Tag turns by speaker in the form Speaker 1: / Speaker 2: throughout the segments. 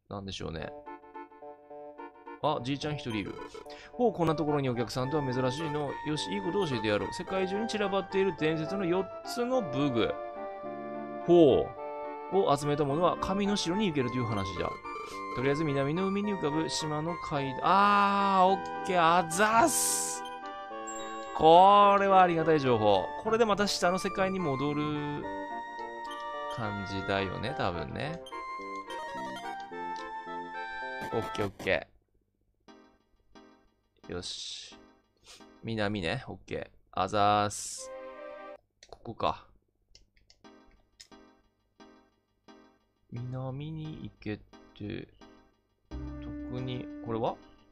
Speaker 1: なんでしょうね。あ、じいちゃん一人いる。ほう、こんなところにお客さんとは珍しいの。よし、いいことを教えてやろう。世界中に散らばっている伝説の4つの武具。ほう。を集めたものは神の城に行けるという話じゃ。とりあえず南の海に浮かぶ島の階段。オッケー、あざーす。これはありがたい情報。これでまた下の世界に戻る感じだよね、多分ね。オッケーオッケー。よし。南ね、オッケー。あざーす。ここか。南に行けて、特に、これは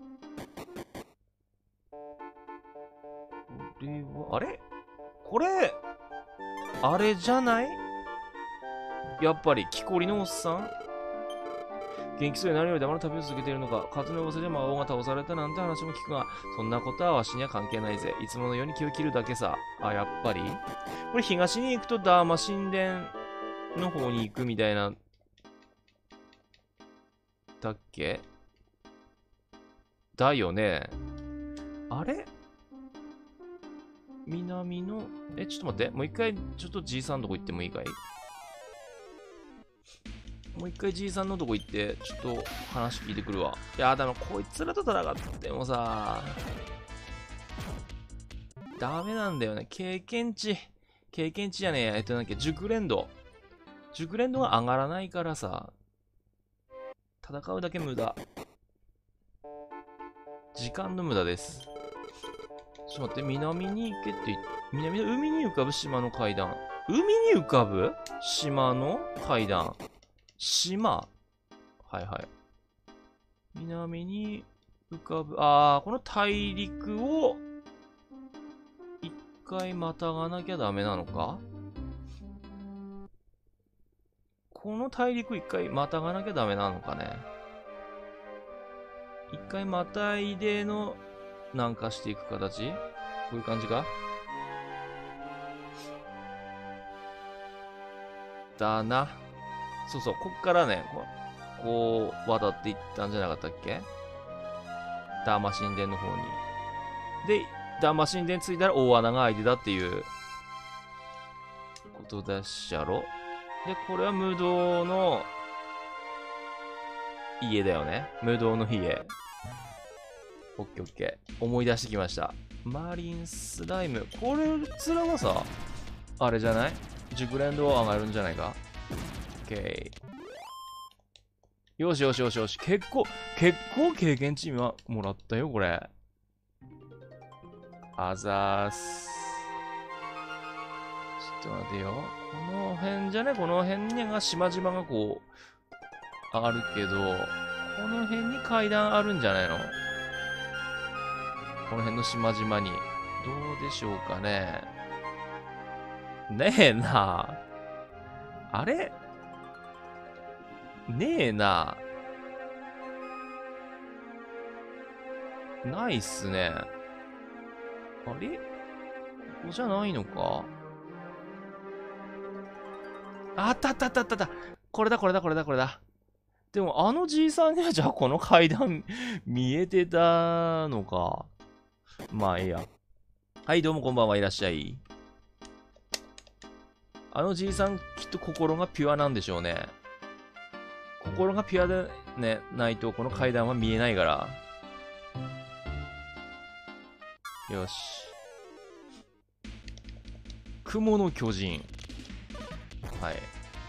Speaker 1: あれこれ、あれじゃない？やっぱり、木こりのおっさん？元気そうで何より黙る旅を続けているのか。風の噂で魔王が倒されたなんて話も聞くが、そんなことはわしには関係ないぜ。いつものように気を切るだけさ。やっぱりこれ東に行くとダーマ神殿の方に行くみたいな、だっけ？だよね。あれ南の、ちょっと待って。もう一回、ちょっとじいさんのとこ行ってもいいかい？もう一回じいさんのとこ行って、ちょっと話聞いてくるわ。いや、でもこいつらと戦ってもさ、ダメなんだよね。経験値じゃねえや。なんだっけ、熟練度が上がらないからさ、戦うだけ無駄。時間の無駄です。ちょっと待って、南に行けって言って、南の海に浮かぶ島の階段。海に浮かぶ島の階段。島。はいはい。南に浮かぶ。この大陸を一回またがなきゃダメなのか？この大陸一回またがなきゃダメなのかね？一回またいでの南下していく形？こういう感じか？だな。そうそう、こっからね、こう渡っていったんじゃなかったっけ？ダーマ神殿の方に。で、ダーマ神殿着いたら大穴が開いてたっていうことだっしゃろ。で、これは無道の家だよね。無道の家。オッケーオッケー。思い出してきました。マリンスライム。これつらはさ、あれじゃない？熟練度上がるんじゃないか？オッケー。よしよしよしよし。結構経験値はもらったよ、これ。あざーす。ちょっと待てよ。この辺じゃね？この辺にが島々がこう、あるけど、この辺に階段あるんじゃないの？この辺の島々に。どうでしょうかね。ねえな。あれねえな。ないっすね。あれここじゃないのか？あったあったあったあったあった。これだこれだこれだこれだ。でもあのじいさんにはじゃあこの階段見えてたのか。まあいいや。はい、どうもこんばんはいらっしゃい。あのじいさんきっと心がピュアなんでしょうね。心がピュアでね、ないとこの階段は見えないから。よし。雲の巨人。はい。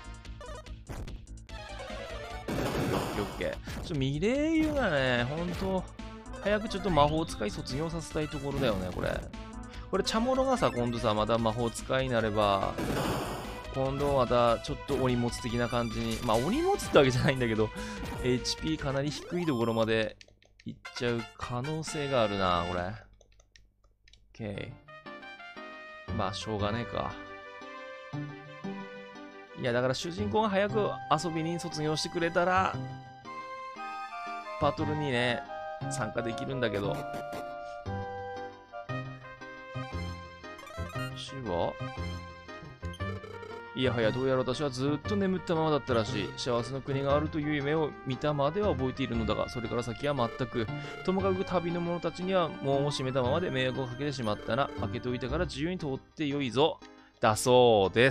Speaker 1: オッケー。ちょっとミレイユがね、ほんと、早くちょっと魔法使い卒業させたいところだよね、これ。これ、チャモロがさ、今度さ、また魔法使いになれば、今度またちょっとお荷物的な感じに、まあお荷物ってわけじゃないんだけど、HP かなり低いところまで行っちゃう可能性があるな、これ。OK。まあ、しょうがねえか。いや、だから主人公が早く遊びに卒業してくれたら、バトルにね、参加できるんだけど。死はいやはや、どうやら私はずっと眠ったままだったらしい。幸せの国があるという夢を見たまでは覚えているのだが、それから先は全く。ともかく旅の者たちには門を閉めたままで迷惑をかけてしまったな。開けておいたから自由に通ってよいぞ。だそうです。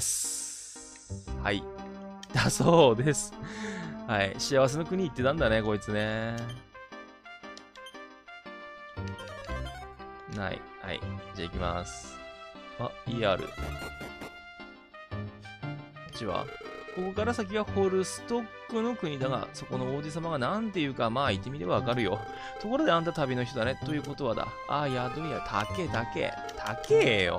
Speaker 1: はい。だそうです。はい。幸せの国行ってたんだね、こいつね。ない。はい。じゃあ行きます。あ、ER。こっちはここから先はホルストックの国だが、そこの王子様が何て言うか、まあ言ってみればわかるよ。ところであんた旅の人だね。ということはだ。ああ、宿屋、高えよ。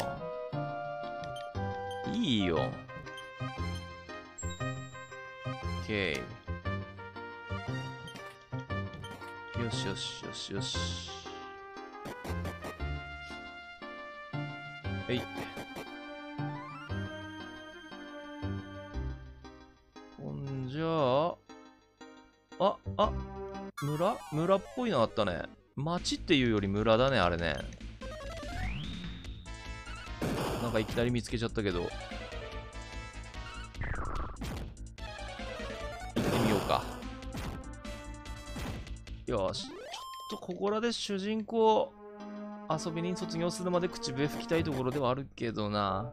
Speaker 1: いいよ。OK。よしよしよしよし。はい。ほんじゃあ、村っぽいのあったね。町っていうより村だね、あれね。なんかいきなり見つけちゃったけど。行ってみようか。よし。ちょっとここらで主人公遊びに卒業するまで口笛吹きたいところではあるけどな。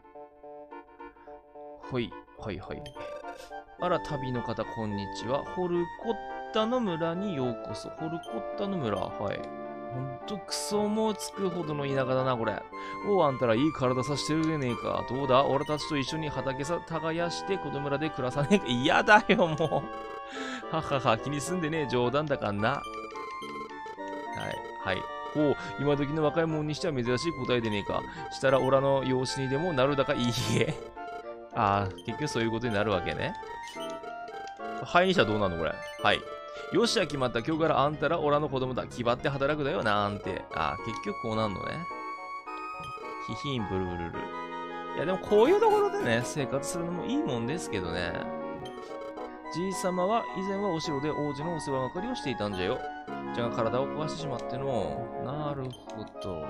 Speaker 1: はい。あら、旅の方、こんにちは。ホルコッタの村にようこそ。ホルコッタの村。はい。ほんとクソもつくほどの田舎だな、これ。おう、あんたらいい体さしてるでねえか。どうだ俺たちと一緒に畑さ耕してこの村で暮らさねえか。嫌だよ、もう。ははは、気にすんでねえ。冗談だかんな。はい。おう、今時の若い者にしては珍しい答えでねえか。したら、オラの養子にでもなるだかいいえ。ああ、結局そういうことになるわけね。敗因者どうなのこれ。はい。よしは決まった。今日からあんたらオラの子供だ。気張って働くだよなんて。ああ、結局こうなんのね。ヒヒンブルブルル。いやでもこういうところでね、生活するのもいいもんですけどね。じいさまは以前はお城で王子のお世話係をしていたんじゃよ。じゃが体を壊してしまっての。なるほど。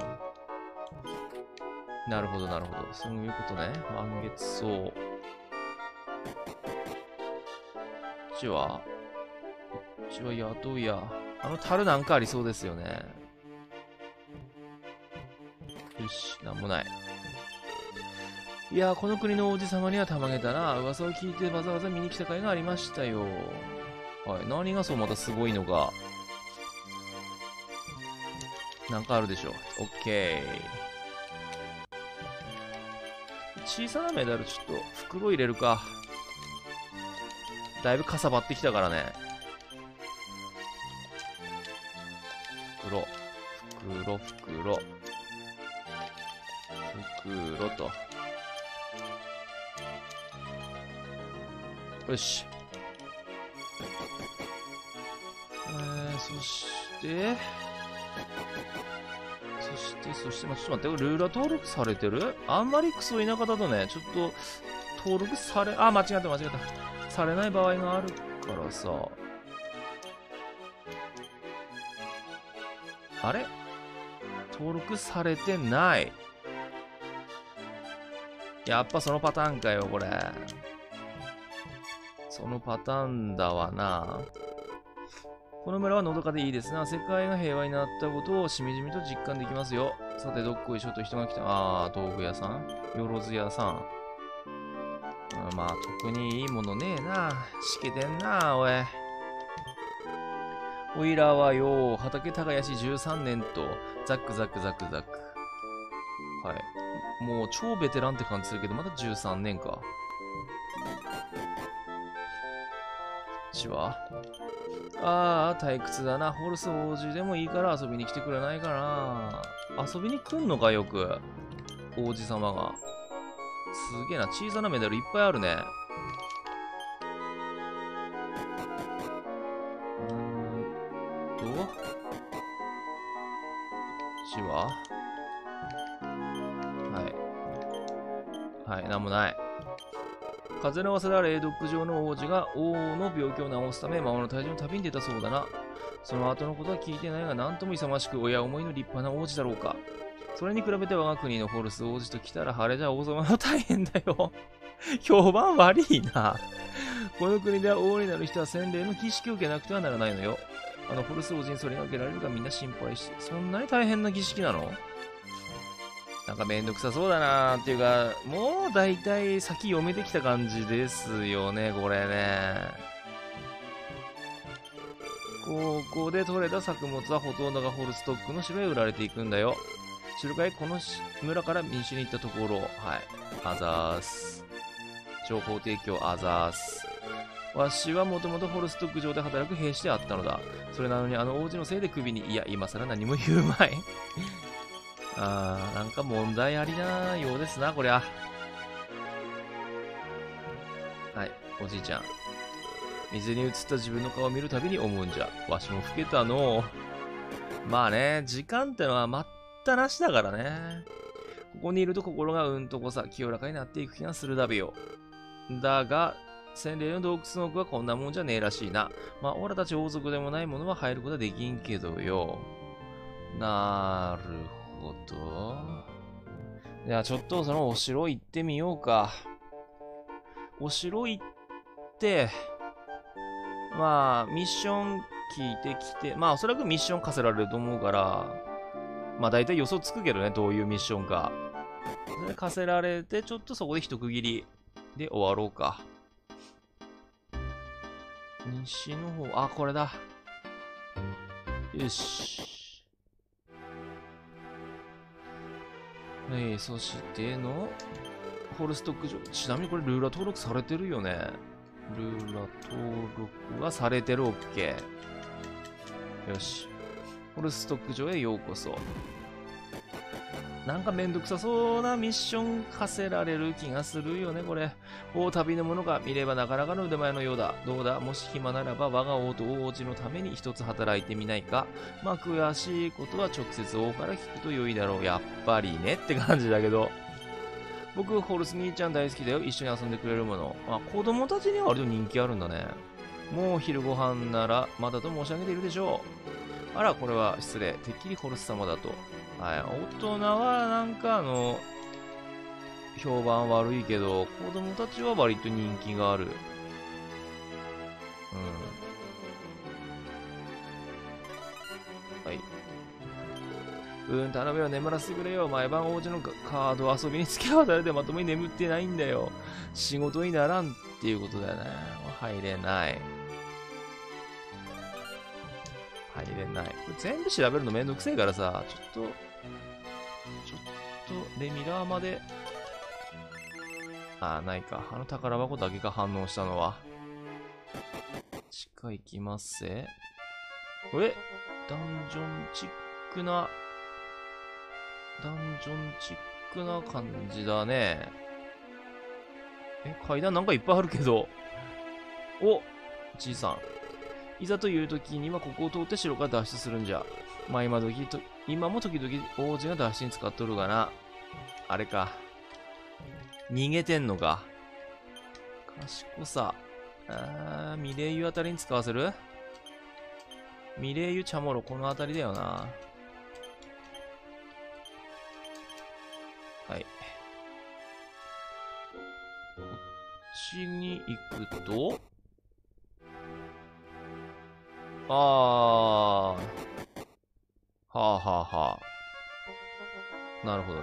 Speaker 1: なるほど。そういうことね。満月草。こっちは宿屋。樽なんかありそうですよね。よし、なんもない。いやー、この国の王子様にはたまげたな。噂を聞いてわざわざ見に来た甲斐がありましたよ。はい、何がそうまたすごいのか。なんかあるでしょ。オッケー。小さなメダルちょっと袋入れるか。だいぶかさばってきたからね。袋と。よし。そして、ちょっと待って、ルーラー登録されてる？あんまりクソ田舎だとね、ちょっと、登録され、間違えた。されない場合があるからさ。あれ？登録されてない。やっぱそのパターンかよ、これ。そのパターンだわな。この村はのどかでいいですな。世界が平和になったことをしみじみと実感できますよ。さて、どっこいしょと人が来た。道具屋さん？よろず屋さん。まあ、特にいいものねえな。しけてんな、おい。おいらはよ、畑耕し13年と、ザック。はい。もう超ベテランって感じするけど、まだ13年か。こっちは退屈だな。ホルス王子でもいいから遊びに来てくれないかな。遊びに来んのか、よく。王子様が。すげえな。小さなメダルいっぱいあるね。こっちははい、なんもない。風の噂では霊読上の王子が王の病気を治すため魔王の退治の旅に出たそうだな。その後のことは聞いてないが、なんとも勇ましく親思いの立派な王子だろうか。それに比べて我が国のホルス王子と来たら晴れじゃ王様は大変だよ。 評判悪いな。この国では王になる人は洗礼の儀式を受けなくてはならないのよ。ホルス王子にそれが受けられるかみんな心配して、そんなに大変な儀式なの？なんかめんどくさそうだなーっていうか、もう大体先読めてきた感じですよね、これね。ここで採れた作物はほとんどがホルストックの城へ売られていくんだよ。城かいこの村から民主に行ったところ、はい。あざーす。情報提供あざーす。わしはもともとホルストック上で働く兵士であったのだ。それなのにあの王子のせいで首に、いや、今更何も言うまい。なんか問題ありなようですな、こりゃ。はい、おじいちゃん。水に映った自分の顔を見るたびに思うんじゃ。わしも老けたの。まあね、時間ってのは待ったなしだからね。ここにいると心がうんとこさ、清らかになっていく気がするだべよ。だが、洗礼の洞窟の奥はこんなもんじゃねえらしいな。まあ、俺たち王族でもないものは入ることはできんけどよ。なるほど。じゃあちょっとそのお城行ってみようか。お城行って、まあ、ミッション聞いてきて、まあ、おそらくミッション課せられると思うから、まあ、大体予想つくけどね、どういうミッションか。それ課せられて、ちょっとそこで一区切りで終わろうか。西の方、あ、これだ。よし。そしての、ホルストック上。ちなみにこれルーラ登録されてるよね。ルーラ登録はされてる。OK。よし。ホルストック上へようこそ。なんかめんどくさそうなミッション課せられる気がするよね、これ。大旅の者が見ればなかなかの腕前のようだ。どうだ、もし暇ならば我が王と王子のために一つ働いてみないか。まあ、悔しいことは直接王から聞くと良いだろう。やっぱりねって感じだけど。僕、ホルス兄ちゃん大好きだよ。一緒に遊んでくれるもの。あ、子供たちには割と人気あるんだね。もう昼ご飯ならまだと申し上げているでしょう。あら、これは失礼。てっきりホルス様だと。はい、大人はなんか評判悪いけど、子供たちは割と人気がある。はい。頼むよ、眠らせてくれよ。毎晩王子のカード遊びに付き合わされてまともに眠ってないんだよ。仕事にならんっていうことだよね。入れない。入れない。これ全部調べるのめんどくせえからさ、ちょっと、レミラーまで。ないか。宝箱だけが反応したのは。地下行きますせ。ダンジョンチックな感じだね。階段なんかいっぱいあるけど。お、じいさん。いざという時にはここを通って城から脱出するんじゃ。まあ今も時々王子が脱出に使っとるがな。あれか。逃げてんのか。賢さ。ミレイユあたりに使わせる？ミレイユチャモロこのあたりだよな。はい。こっちに行くと、はあはあはあ。なるほどね。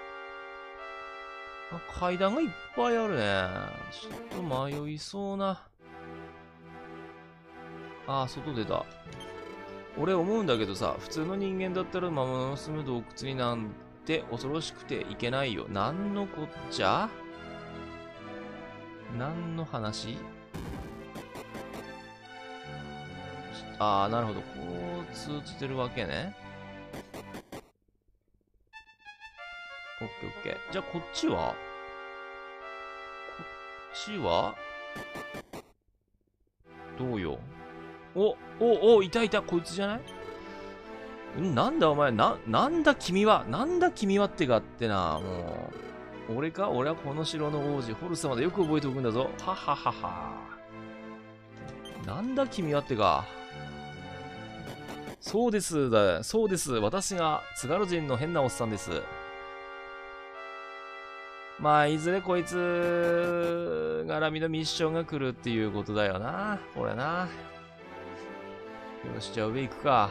Speaker 1: 階段がいっぱいあるね。ちょっと迷いそうな。外出た。俺思うんだけどさ、普通の人間だったら魔物の住む洞窟になんて恐ろしくていけないよ。なんのこっちゃ？何の話？なるほど。交通してるわけね。オッケーオッケー。じゃあこっちはどうよ。いた、こいつじゃない？なんだお前、なんだ君はってかってな、もう。俺はこの城の王子、ホルスまでよく覚えておくんだぞ。はははは。なんだ君はってか。そうです。私が津軽人の変なおっさんです。 まあ、いずれこいつ絡みのミッションが来るっていうことだよな。これな。よし、じゃあ上行くか。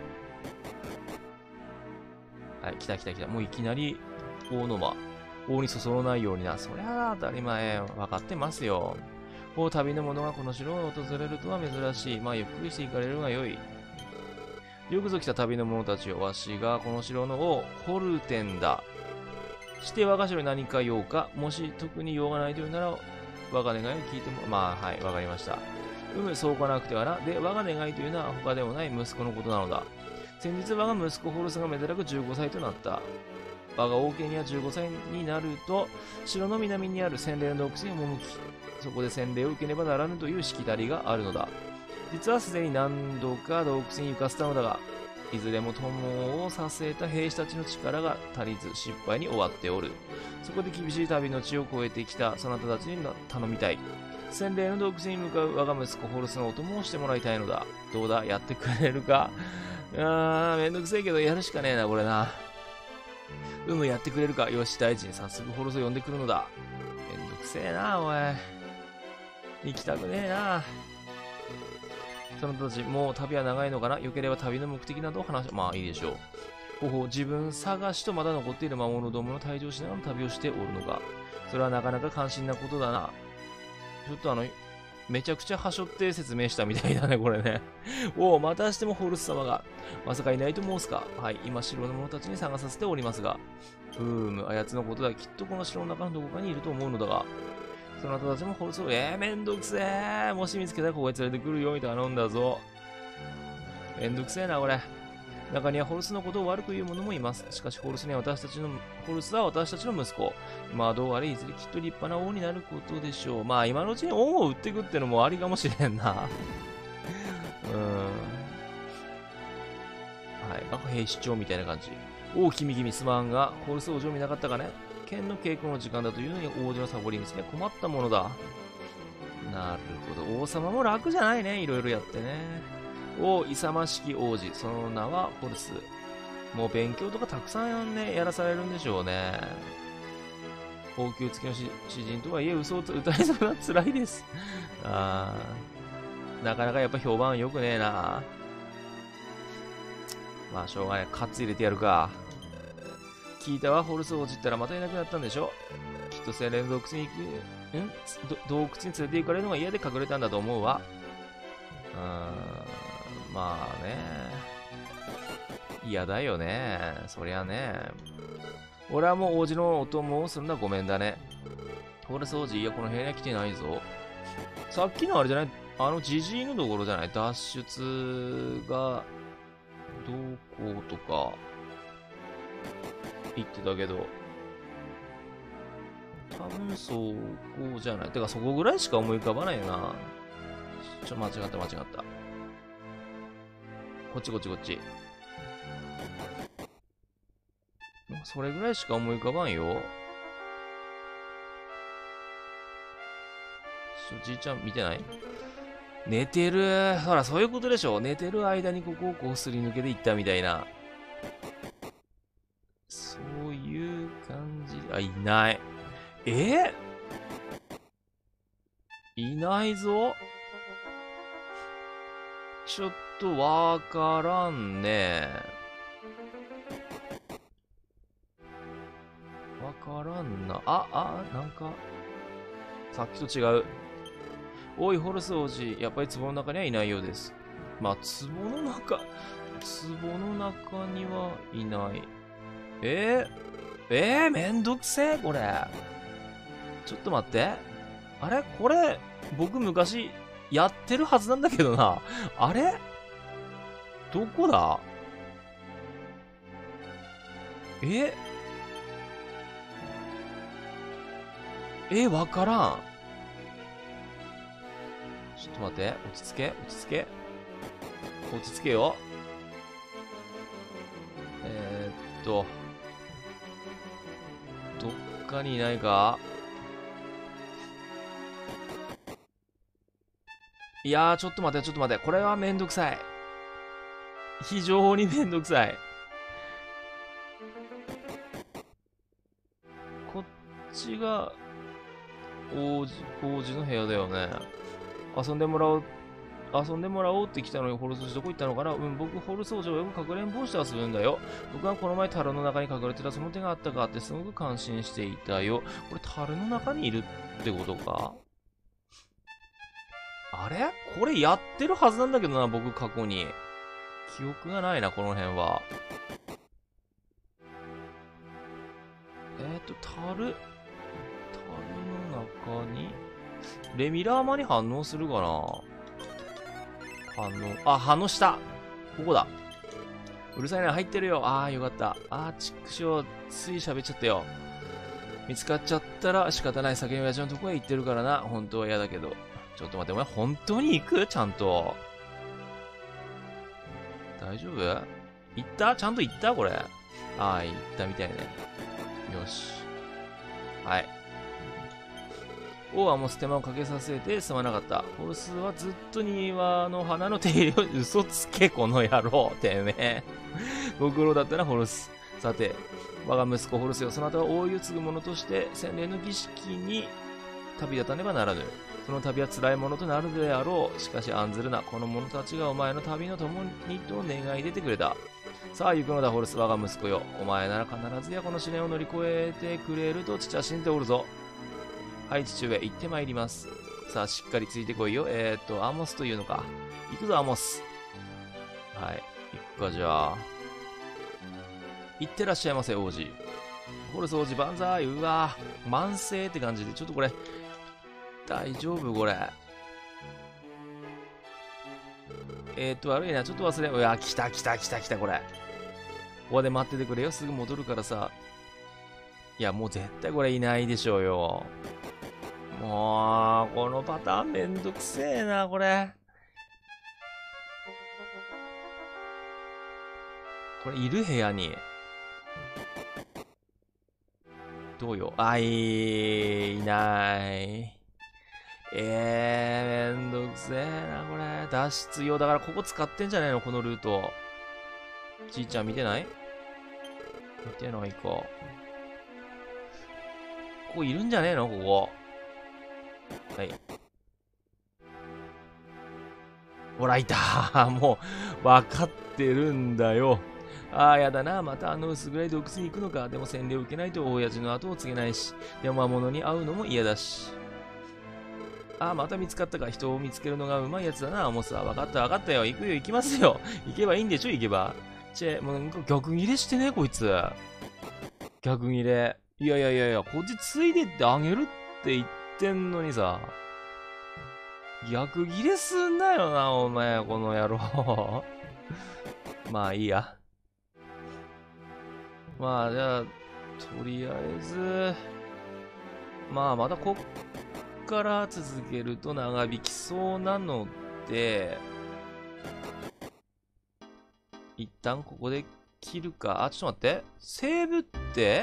Speaker 1: はい、来た来た来た。もういきなり大沼。大にそそらないようにな。そりゃ当たり前。分かってますよ。旅の者がこの城を訪れるとは珍しい。まあ、ゆっくりして行かれるがよい。よくぞ来た旅の者たちよ。わしがこの城の王、ホルテンだ。して我が城に何か用か。もし特に用がないというなら、我が願いを聞いても、まあ、はい、わかりました。そうかなくてはな。で、我が願いというのは他でもない息子のことなのだ。先日我が息子ホルスがめでたく15歳となった。我が王家には15歳になると、城の南にある洗礼の洞窟に赴き、そこで洗礼を受けねばならぬというしきたりがあるのだ。実はすでに何度か洞窟に行かせたのだが、いずれも友をさせた兵士たちの力が足りず失敗に終わっておる。そこで厳しい旅の地を越えてきたそなたたちに頼みたい。洗礼の洞窟に向かう我が息子ホルスのお供をしてもらいたいのだ。どうだ、やってくれるか。めんどくせえけどやるしかねえな、これな。やってくれるか。よし、大臣、早速ホルスを呼んでくるのだ。めんどくせえな、おい。行きたくねえな。その人たち、もう旅は長いのかな。よければ旅の目的などを話し、まあいいでしょう。自分探しとまだ残っている魔物どもの退場しながら旅をしておるのか。それはなかなか関心なことだな。ちょっとめちゃくちゃはしょって説明したみたいだね、これね。またしてもホルス様が。まさかいないと申すか。はい、今城の者たちに探させておりますが。あやつのことだ。きっとこの城の中のどこかにいると思うのだが。その人たちもホルスを、めんどくせえ。もし見つけたらここへ連れてくるように頼んだぞ。めんどくせえな、これ。中にはホルスのことを悪く言う者もいます。しかしホルスは私たちの息子。まあどうあれいずれきっと立派な王になることでしょう。まあ今のうちに恩を売っていくってのもありかもしれんな。はい、なんか兵士長みたいな感じ。君すまんが、ホルス王女見なかったかね。剣の稽古の時間だというのに王女のサボり娘は困ったものだ。なるほど。王様も楽じゃないね。いろいろやってね。勇ましき王子。その名はホルス。もう勉強とかたくさんね、やらされるんでしょうね。高級付きの詩人とはいえ嘘を歌いそうな辛いです。なかなかやっぱ評判良くねえな。まあしょうがない。カッツ入れてやるか。聞いたわ、ホルス王子ったらまたいなくなったんでしょ。きっと精霊の洞窟に洞窟に連れて行かれるのが嫌で隠れたんだと思うわ。まあね。嫌だよね。そりゃね。俺はもう王子のお供をするのはごめんだね。ホルス王子、いや、この部屋には来てないぞ。さっきのあれじゃないジジイのところじゃない脱出が、どことか、言ってたけど。多分そこじゃない。てかそこぐらいしか思い浮かばないよな。間違った。こっち。それぐらいしか思い浮かばんよ。じいちゃん見てない？寝てる。ほら、そういうことでしょ。寝てる間にここをこうすり抜けていったみたいな。そういう感じ。いない。いないぞ。ちょっとわからんね。わからんな。なんか、さっきと違う。おい、ホルス王子、やっぱり壺の中にはいないようです。まあ、壺の中にはいない。めんどくせえ、これ。ちょっと待って。あれこれ、僕昔やってるはずなんだけどな。あれどこだわからん。ちょっと待って。落ち着けよ。どっかにいないか？いやー、ちょっと待って。これはめんどくさい。非常にめんどくさい。こっちが王子の部屋だよね。遊んでもらおうって来たのにホルス王子どこ行ったのかな。僕ホルス王子をよくかくれんぼして遊ぶんだよ。僕はこの前樽の中に隠れてたその手があったかってすごく感心していたよ。これ樽の中にいるってことか。あれこれやってるはずなんだけどな、僕過去に。記憶がないな、この辺は。樽の中に、レミラーマに反応するかな。反応した。ここだ。うるさいな、入ってるよ。よかった。ちくしょう、つい喋っちゃったよ。見つかっちゃったら仕方ない。酒の親父のとこへ行ってるからな。本当は嫌だけど。ちょっと待って、お前本当に行く？ちゃんと。大丈夫？行った？ちゃんと行った？これ。行ったみたいね。よし。はい。王はもう手間をかけさせてすまなかった。ホルスはずっと庭の花の手入れを嘘つけ、この野郎。てめえ。ご苦労だったな、ホルス。さて、我が息子ホルスよ。そなたは王位を継ぐ者として洗礼の儀式に旅立たねばならぬ。その旅は辛いものとなるであろう。しかし案ずるな。この者たちがお前の旅の共にと願い出てくれた。さあ行くのだ、ホルス、我が息子よ。お前なら必ずやこの試練を乗り越えてくれると父は信じておるぞ。はい、父上、行ってまいります。さあ、しっかりついてこいよ。アモスというのか。行くぞ、アモス。はい、行くか、じゃあ。行ってらっしゃいませ、王子。ホルス王子、万歳。うわぁ、慢性って感じで、ちょっとこれ、大丈夫これ。悪いな、ちょっと忘れ。うわ、来た、これ。ここで待っててくれよ、すぐ戻るからさ。いや、もう絶対これいないでしょうよ。もう、このパターンめんどくせえな、これ。これいる部屋に。どうよ。いない。めんどくせえな、これ。脱出用。だからここ使ってんじゃねえの、このルート。じいちゃん見てない？見てないか。ここいるんじゃねえの、ここ。はい。ほら、いた。もう、わかってるんだよ。やだな。また薄暗い洞窟に行くのか。でも洗礼を受けないと親父の後を継げないし。でも魔物に会うのも嫌だし。また見つかったか。人を見つけるのがうまいやつだな。もうさ、わかったよ。行くよ、行きますよ。行けばいいんでしょ、行けば。もうなんか逆ギレしてね、こいつ。逆ギレ。いや、こっちついでってあげるって言ってんのにさ。逆ギレすんなよな、お前、この野郎。まあいいや。まあ、じゃあ、とりあえず、またこっから続けると長引きそうなので、一旦ここで切るか。ちょっと待って。セーブって、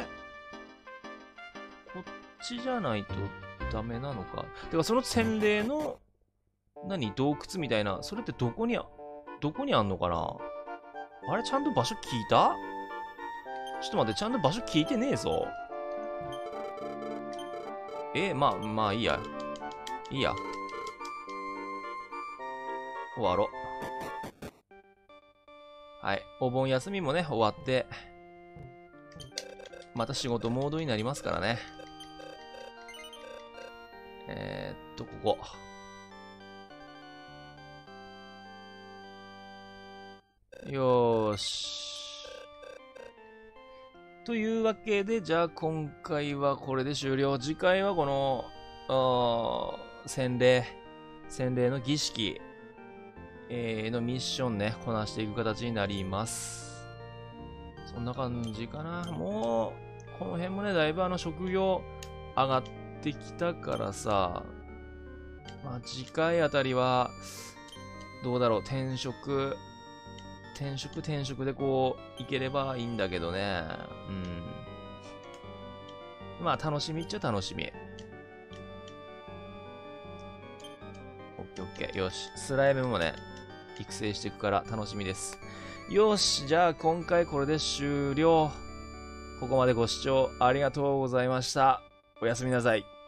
Speaker 1: こっちじゃないとダメなのか。てか、その洗礼の、洞窟みたいな。それってどこにあんのかな。あれちゃんと場所聞いた？ちょっと待って、ちゃんと場所聞いてねえぞ。まあいいや。いいや。終わろう。はい。お盆休みもね、終わって、また仕事モードになりますからね。ここ。よーし。というわけで、じゃあ今回はこれで終了。次回はこの、洗礼の儀式、のミッションね、こなしていく形になります。そんな感じかな。もう、この辺もね、だいぶ職業上がってきたからさ、次回あたりは、どうだろう、転職でこう、いければいいんだけどね。楽しみっちゃ楽しみ。オッケーオッケー。よし。スライムもね、育成していくから楽しみです。よし。じゃあ今回これで終了。ここまでご視聴ありがとうございました。 おやすみなさい。